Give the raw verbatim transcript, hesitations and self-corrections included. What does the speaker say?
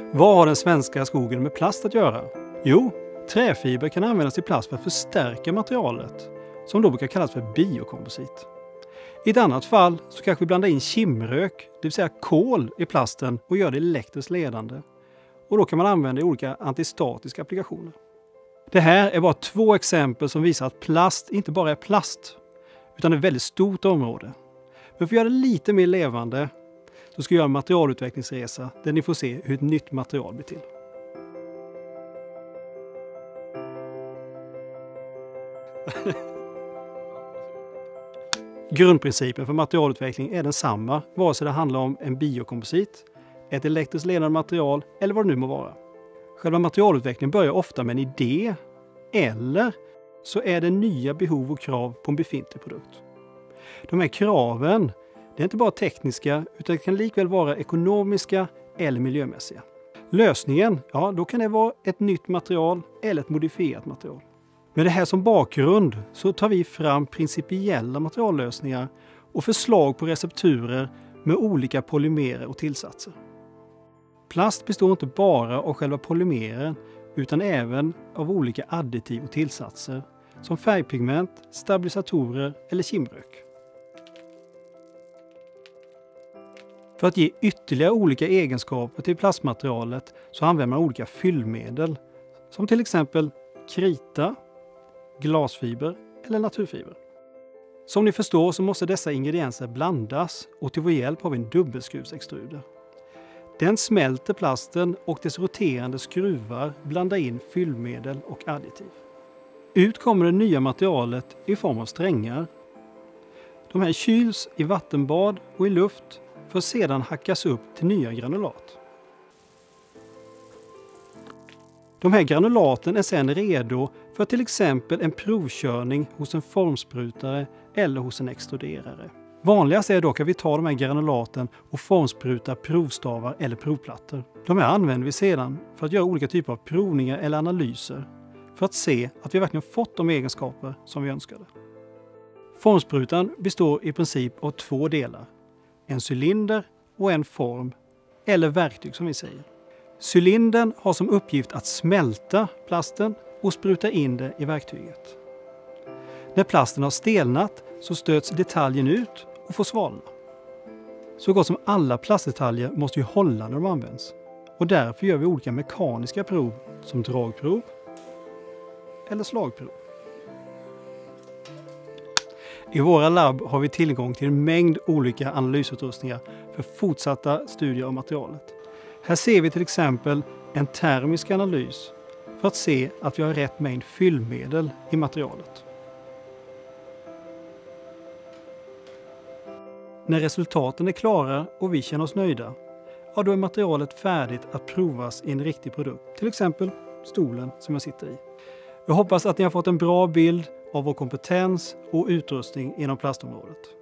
Vad har den svenska skogen med plast att göra? Jo, träfiber kan användas till plast för att förstärka materialet, som då brukar kallas för biokomposit. I ett annat fall så kanske vi blandar in kimrök, det vill säga kol, i plasten och gör det elektriskt ledande. Och då kan man använda i olika antistatiska applikationer. Det här är bara två exempel som visar att plast inte bara är plast, utan ett väldigt stort område. Men för att göra det lite mer levande så ska jag göra en materialutvecklingsresa där ni får se hur ett nytt material blir till. Grundprincipen för materialutveckling är densamma, vare sig det handlar om en biokomposit, ett elektriskt ledande material eller vad det nu må vara. Själva materialutvecklingen börjar ofta med en idé, eller så är det nya behov och krav på en befintlig produkt. De här kraven, det är inte bara tekniska utan det kan likväl vara ekonomiska eller miljömässiga. Lösningen, ja då kan det vara ett nytt material eller ett modifierat material. Med det här som bakgrund så tar vi fram principiella materiallösningar och förslag på recepturer med olika polymerer och tillsatser. Plast består inte bara av själva polymeren utan även av olika additiv och tillsatser som färgpigment, stabilisatorer eller kimrök. För att ge ytterligare olika egenskaper till plastmaterialet så använder man olika fyllmedel som till exempel krita, glasfiber eller naturfiber. Som ni förstår så måste dessa ingredienser blandas och till vår hjälp har vi en dubbelskruvsextruder. Den smälter plasten och dess roterande skruvar blandar in fyllmedel och additiv. Ut kommer det nya materialet i form av strängar. De här kyls i vattenbad och i luft för att sedan hackas upp till nya granulat. De här granulaten är sedan redo för till exempel en provkörning hos en formsprutare eller hos en extruderare. Vanligast är dock att vi tar de här granulaten och formsprutar provstavar eller provplattor. De här använder vi sedan för att göra olika typer av provningar eller analyser för att se att vi verkligen fått de egenskaper som vi önskade. Formsprutan består i princip av två delar. En cylinder och en form, eller verktyg som vi säger. Cylindern har som uppgift att smälta plasten och spruta in det i verktyget. När plasten har stelnat så stöts detaljen ut och får svalna. Så gott som alla plastdetaljer måste ju hålla när de används. Och därför gör vi olika mekaniska prov som dragprov eller slagprov. I våra labb har vi tillgång till en mängd olika analysutrustningar för fortsatta studier av materialet. Här ser vi till exempel en termisk analys för att se att vi har rätt mängd fyllmedel i materialet. När resultaten är klara och vi känner oss nöjda, ja då är materialet färdigt att provas i en riktig produkt. Till exempel stolen som jag sitter i. Jag hoppas att ni har fått en bra bild av vår kompetens och utrustning inom plastområdet.